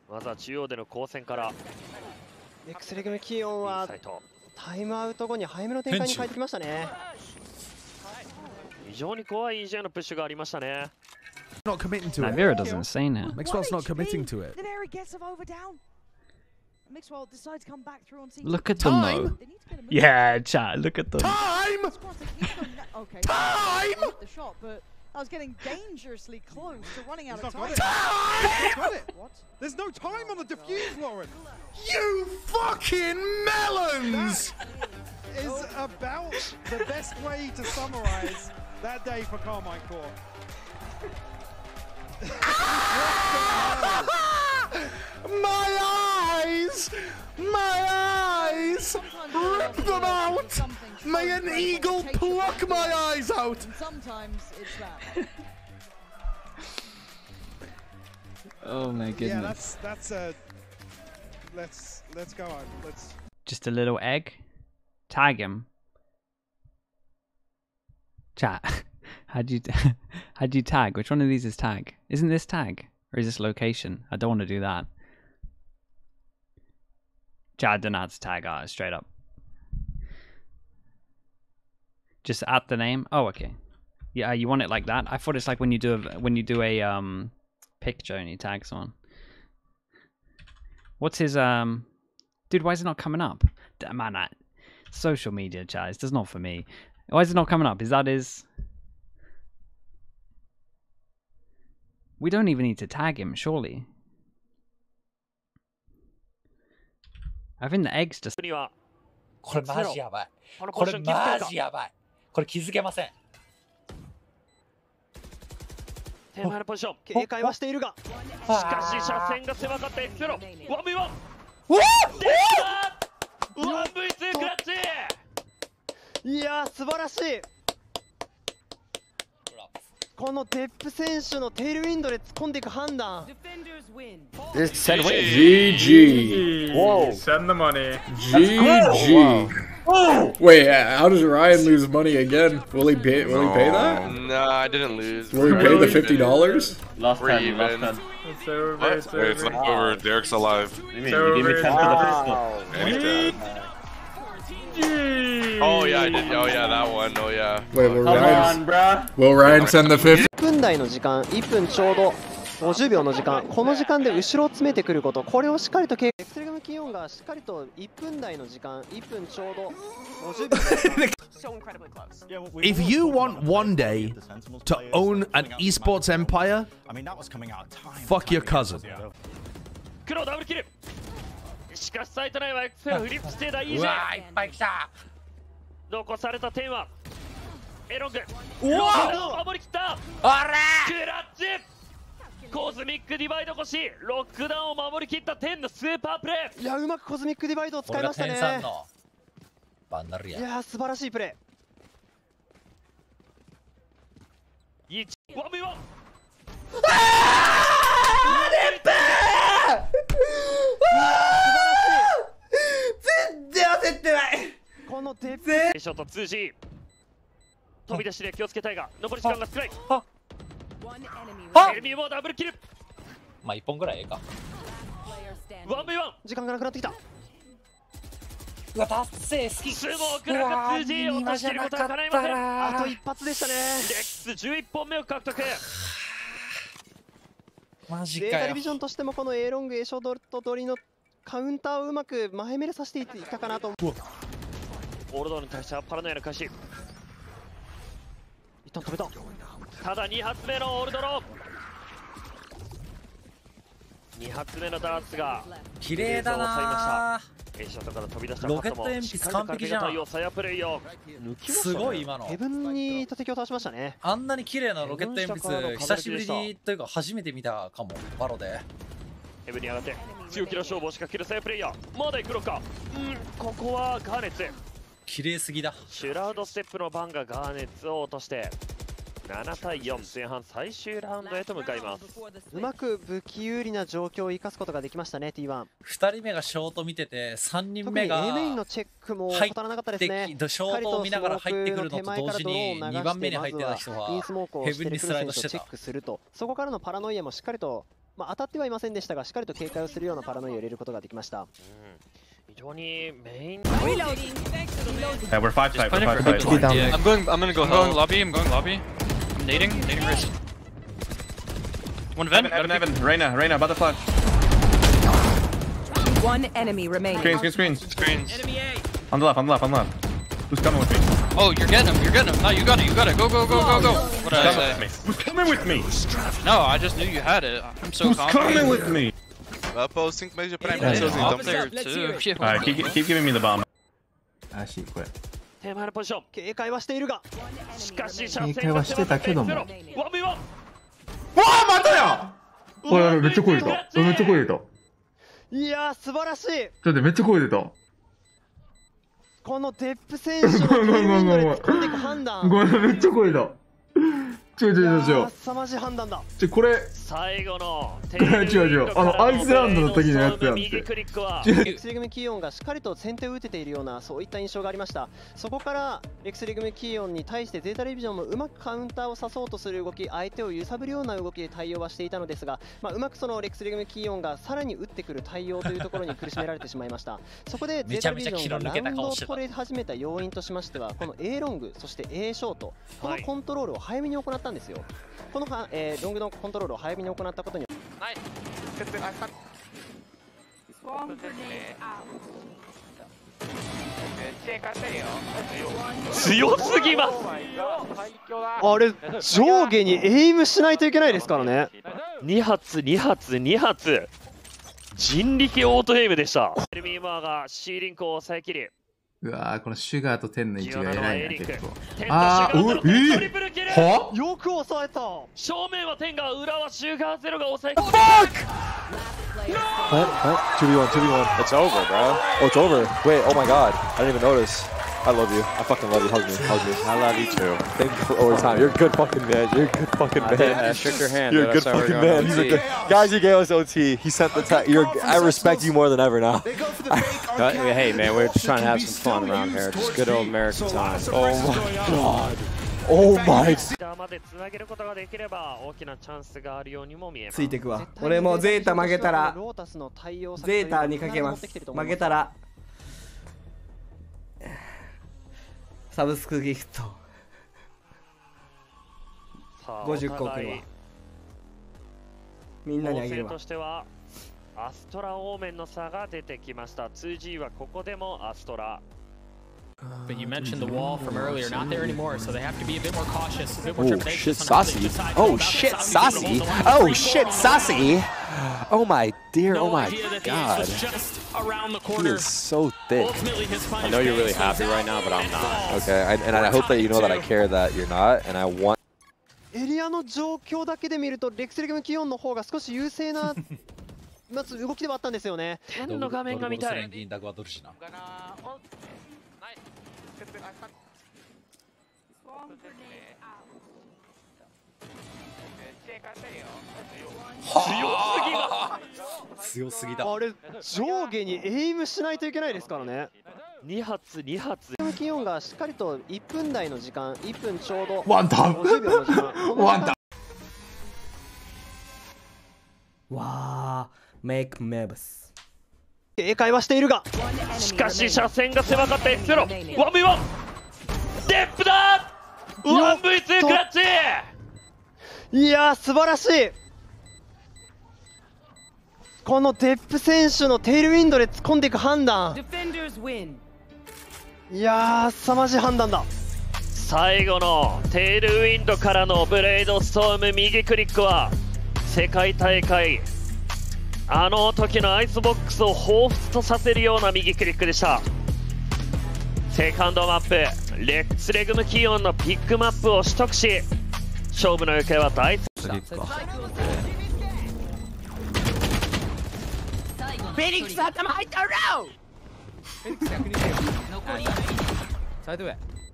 まずは中央での交戦から。 Xレグムキヨンはタイムアウト後に早めの展開に変えてきましたね。 非常に怖い EJ のプッシュがありましたね。 Not committing to it. Navira doesn't say now. Maxwell's not committing to it. Look at them though. Yeah, chat. Look at them. Time! Time! I was getting dangerously close to running out of time. Time! What? There's no time on the defuse, Lauren. You fucking melons! That is about the best way to summarize that day for Carmine Core. My eyes! My eyes! Rip them out! May an eagle pluck my eyes out! Sometimes it's that. Oh my Yeah, goodness. that's let's go on. Let's Just a little egg. Tag him. Chat. How'd you tag? Which one of these is tag? Isn't this tag? Or is this location? I don't want to do that. Chat, I don't know how to tag art straight up. Just add the name. Oh, okay. Yeah, you want it like that? I thought it's like when you do a picture and you tag someone. What's his dude? Why is it not coming up? Damn, man, that social media chat. It's just not for me. Why is it not coming up? Is that his? We don't even need to tag him, surely. I think the egg's just. これマジやばい。これマジやばい。これ気づけません。 手前のポジション。 警戒はしているが。 しかし車線が狭かった X0。1v1。1v2 クラッチ。 いやー素晴らしい。このデップ選手のテールウィンドで突っ込んでいく判断。 Send GG. Whoa. Send the money. GG. Wait, how does Ryan lose money again? Will he pay that? No, I didn't lose. Will he pay the $50? Last We're 10, even. last 10. It's over, What? it's Wait, it's over. not over. Derek's alive. You mean you gave me 10 for the first one? And he's dead. Oh yeah, I did. Oh yeah, that one. Oh yeah. Wait, will Ryan send the 50? 1分台の時間、1分ちょうど50秒の時間、この時間で後ろを詰めてくること、これをしっかりとエクセレグムキヨンがしっかりと1分台の時間、1分ちょうど50秒。 If you want one day to own an esports empire, fuck your cousin. 黒ダブルキル。しかしサイト内は X0 フリップしてた EJ。 うわーいっぱい来た。 残された点はエロング。 うわロ守りきった。 あれクラッチ。コズミックディバイド越し、ロックダウンを守りきった10のスーパープレー。 いやうまくコズミックディバイドを使いましたね。 俺が天才のバンナルや。 いや素晴らしいプレー。1、1v1。 全然焦ってない。 このデップショット 2G。飛び出しで気をつけたいが、残り時間が少ない。エルミーもダブルキル。 まあ1本ぐらいええか。 1v1。 時間がなくなってきた。 うわ達成好き。 スモークなんか 2G を落としていることは叶いません。 あと一発でしたね。 レックス11本目を獲得。 マジデータディビかよ。 ジョンとしてもこの A ロング A ショート取りのカウンターをうまく前目でさせていったかなと。 オールドに対してはパラノイアの開始。 一旦止めた。 ただ2発目のオールドロー。2発目のダーツが綺麗だな。 A ショットから飛び出したロケット鉛筆完璧じゃん。すごい今の。 ヘブンに敵を倒しましたね。 あんなに綺麗なロケット鉛筆久しぶりにというか初めて見たかも。バロでヘブンに上がって強気な勝負を仕掛けるサイプレイヤー。まだ行くのか。ここはガーネッツ。 綺麗すぎだ。 シュラウドステップのバンがガーネッツを落として7対4、前半最終ラウンドへと向かいます。 うまく武器有利な状況を生かすことができましたね。 T1 2人目がショート見てて3人目が A メインのチェックも怠らなかったですね。 ショートを見ながら入ってくるのと同時に2番目に入ってた人はヘブンにスライドしてた。 チェックすると、そこからのパラノイアもしっかりと当たってはいませんでしたが、しっかりと警戒をするようなパラノイを入れることができました。 非常にメイン Yeah, we're 5 side. We're 5 side. Yeah, I'm gonna go lobby. I'm going lobby. I'm nading wrist. One vent. Evan. Reyna, butterfly. One enemy remaining. Screens. Screens. On the left. Who's coming with me? Oh, you're getting him. No, you got it. Go. What did I say? Who's coming with me? No, I just knew you had it. I'm so Who's confident. coming with me? Posting major prime. Up there too. Alright, keep giving me the bomb. She quit. 手前のポジション警戒はしているが、しかし車線警戒はしてたけども。 ワンビワン。 わあ、またや。 おい、めっちゃ声出た。 いやー、素晴らしい。 ちょっとめっちゃ声出た。 このデップ選手のテールウィンドで突っ込んでいく判断。 ごめん、めっちゃ声出た。 凄まじい判断だ。 これ最後の違うアイスランドの時のやつやんって。 レクスリグムキーオンがしっかりと先手を打てているようなそういった印象がありました。そこからレクスリグムキーオンに対してゼータレビジョンもうまくカウンターを刺そうとする動き、相手を揺さぶるような動きで対応はしていたのですが、うまくそのレクスリグムキーオンがさらに打ってくる対応というところに苦しめられてしまいました。そこでゼータレビジョンがラウンドを取れ始めた要因としましては、この A ロングそして A ショート、このコントロールを早めに行ったんですよ。このロングのコントロールを早めに行ったことによって強すぎます。 あれ上下にエイムしないといけないですからね。 2発人力オートエイムでした。エルミーマーが C リンクを抑えきり、 うわー、このシュガーとテンの位置が偉いな、結構。 はよく抑えた。 正面はテンが、裏はシュガーゼロが抑えきり。 2v1. It's over, bro. Oh, it's over. Wait, oh my god. I didn't even notice. I love you. I fucking love you. Hug me. I love you too. Thank you for all your time. You're a good fucking man. I shook your hand. You're a good fucking man. He's a good guys. He gave us OT. He sent the text. I respect you more than ever now. Hey man, we're just trying to have some fun around here. Just good old American time. Oh my god. Oh my. ついてくわ。俺もゼータ負けたらゼータにかけます。負けたらサブスクギフト50個送るわ。みんなにあげるわ。 としてはアストラオーメンの差が出てきました。 2G はここでもアストラ。 But you mentioned the wall from earlier, not there anymore, so they have to be a bit more cautious, a bit more trepidatious. Oh shit, Saucy! Oh shit, Saucy! Oh my dear, oh my god. He is so thick. I know you're really happy right now, but I'm not. Okay, and I hope that you know that I care that you're not, and I want. エリアの状況だけで見るとレクスリグムキーオンの方が少し優勢な動きではあったんですよね。 天の画面が見たい。 強すぎだ。 あれ上下にエイムしないといけないですからね。 2発。 気温がしっかりと1分台の時間、1分ちょうどワンタン 50秒の時間。 ワンタン。 わー、メイクメブス。 警戒はしているが、 しかし車線が狭かった S0。1v1。デップだ。1v2 クラッチ。 いやー素晴らしい。このデップ選手のテールウィンドで突っ込んでいく判断、いやー凄まじい判断だ。 最後のテールウィンドからのブレイドストーム右クリックは世界大会あの時のアイスボックスを彷彿とさせるような右クリックでした。セカンドマップレックスレグムキーオンのピックマップを取得し、勝負の行方は第一。 フェニックス頭入ったろ。フェニックス120残りサイドウェイ。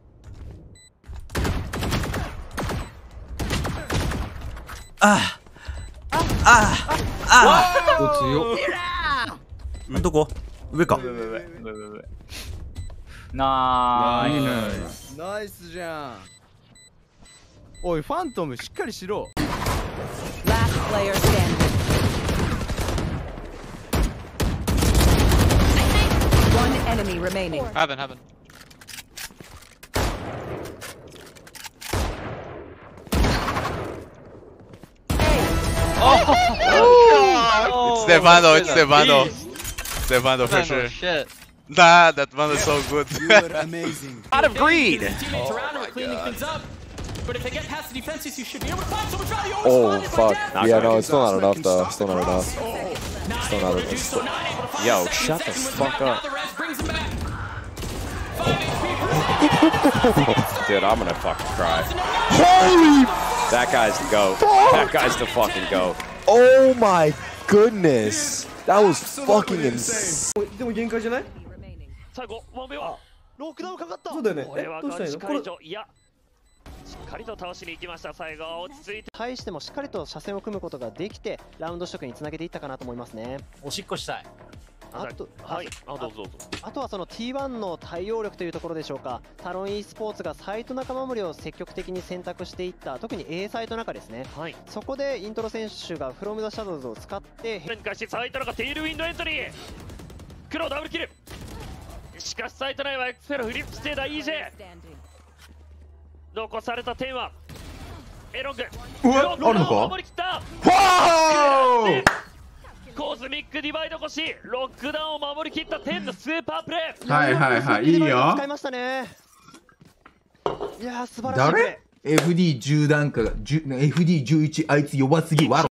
強っ。どこ？上か。 ナイス。ナイスじゃん。おいファントムしっかりしろ。 Last player standing. remaining. Heaven. It's Stefano for sure. Shit. Nah, that one is so good. Amazing. Out of greed. Teammates around him are cleaning things up. But if they get past the defenses, you should be able to find so much value. Oh fuck. Yeah, no, it's still not enough though. Still not enough. Still not enough. Yo, shut the fuck up. Dude, I'm gonna fucking cry. Holy! That guy's the GOAT. That guy's the fucking GOAT. Oh my goodness. That was fucking insane. でも限界じゃない？ 最後1秒。ロックダウンかかった。 そうだよね。 これはどうしたらいいの？これいや。しっかりと倒しに行きました。最後落ち着いて。 対してもしっかりと射線を組むことができてラウンド取得につなげていったかなと思いますね。 おしっこしたい。 あとはい。どうぞ。 あとはその T1 の対応力というところでしょうか。タロン e スポーツがサイト中守りを積極的に選択していった、特に A サイト中ですね。はい。そこでイントロ選手がフロムザシャドウズを使って変化しサイト中テイルウィンドエントリー。黒ダブルキル。しかしサイト内はエクスペロフリップしてた EJ。残された点はエロング。 あるのか？ 守り切った。コズミックディバイド越しロックダウンを守り切った10のスーパープレー。 はいはいはい、いいよ。 使いましたね。いやー素晴らしい。 誰？ FD10 段階が FD11 あいつ弱すぎわろ。